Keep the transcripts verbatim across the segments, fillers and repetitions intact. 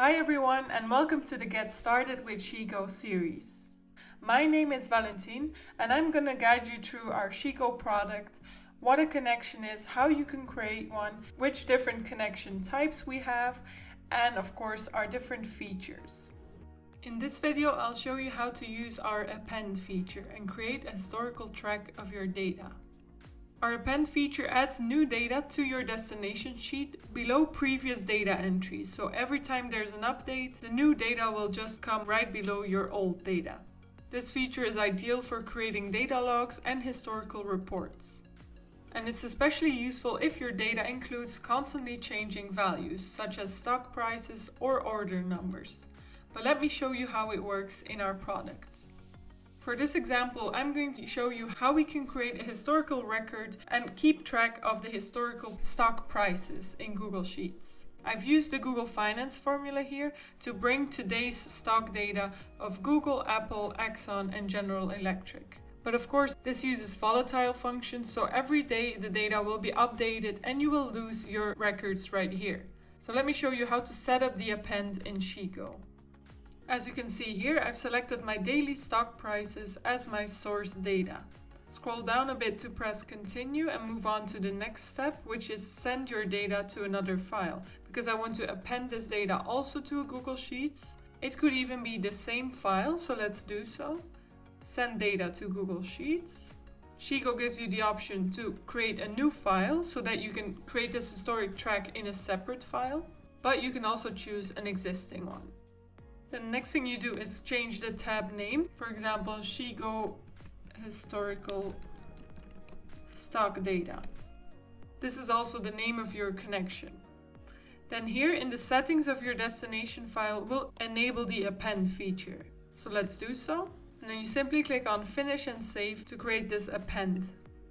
Hi everyone and welcome to the Get Started with Sheetgo series. My name is Valentine and I'm going to guide you through our Sheetgo product, what a connection is, how you can create one, which different connection types we have, and of course our different features. In this video I'll show you how to use our Append feature and create a historical track of your data. Our Append feature adds new data to your destination sheet below previous data entries. So every time there's an update, the new data will just come right below your old data. This feature is ideal for creating data logs and historical reports. And it's especially useful if your data includes constantly changing values, such as stock prices or order numbers. But let me show you how it works in our product. For this example, I'm going to show you how we can create a historical record and keep track of the historical stock prices in Google Sheets. I've used the Google Finance formula here to bring today's stock data of Google, Apple, Exxon, and General Electric. But of course, this uses volatile functions, so every day the data will be updated and you will lose your records right here. So let me show you how to set up the Append in Sheetgo. As you can see here, I've selected my daily stock prices as my source data. Scroll down a bit to press continue and move on to the next step, which is send your data to another file, because I want to append this data also to a Google Sheets. It could even be the same file, so let's do so. Send data to Google Sheets. Sheetgo gives you the option to create a new file so that you can create this historic track in a separate file, but you can also choose an existing one. The next thing you do is change the tab name. For example, Sheetgo Historical Stock Data. This is also the name of your connection. Then here in the settings of your destination file, we'll enable the Append feature. So let's do so. And then you simply click on Finish and Save to create this Append.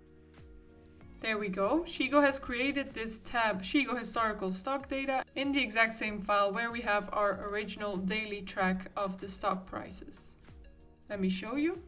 There we go. Sheetgo has created this tab, Sheetgo Historical Stock Data, in the exact same file where we have our original daily track of the stock prices. Let me show you.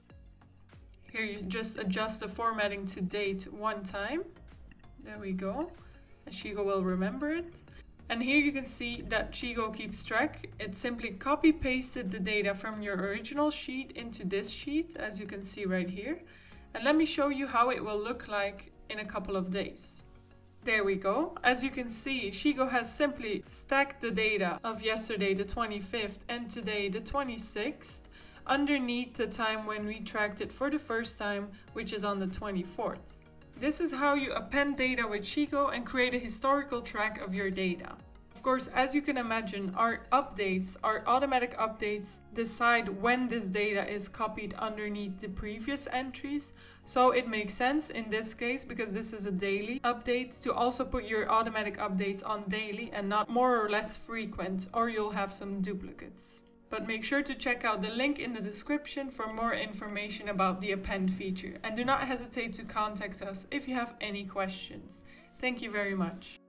Here you just adjust the formatting to date one time. There we go. And Sheetgo will remember it. And here you can see that Sheetgo keeps track. It simply copy pasted the data from your original sheet into this sheet, as you can see right here. And let me show you how it will look like in a couple of days. There we go. As you can see, Sheetgo has simply stacked the data of yesterday the twenty-fifth and today the twenty-sixth underneath the time when we tracked it for the first time, which is on the twenty-fourth. This is how you append data with Sheetgo and create a historical track of your data. Of course, as you can imagine, our updates, our automatic updates decide when this data is copied underneath the previous entries. So it makes sense in this case, because this is a daily update, to also put your automatic updates on daily and not more or less frequent, or you'll have some duplicates. But make sure to check out the link in the description for more information about the Append feature. And do not hesitate to contact us if you have any questions. Thank you very much.